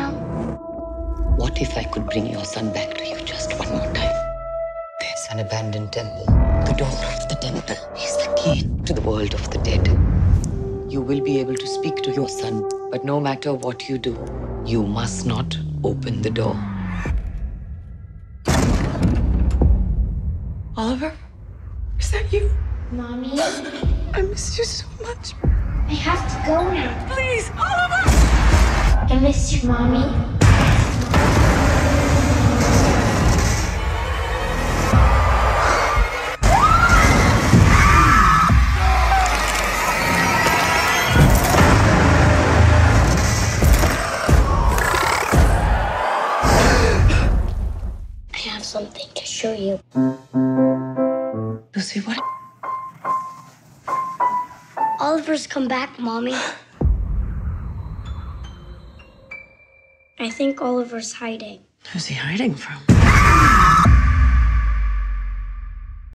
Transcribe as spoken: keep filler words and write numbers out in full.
now? What if I could bring your son back to you just one more time? There's an abandoned temple. The door of the temple is the key to the world of the dead. You will be able to speak to your son, but no matter what you do, you must not open the door. Oliver? Is that you? Mommy, I miss you so much. I have to go now. Please, Oliver! I miss you, Mommy. I have something to show you. Lucy, what? Oliver's come back, Mommy. I think Oliver's hiding. Who's he hiding from?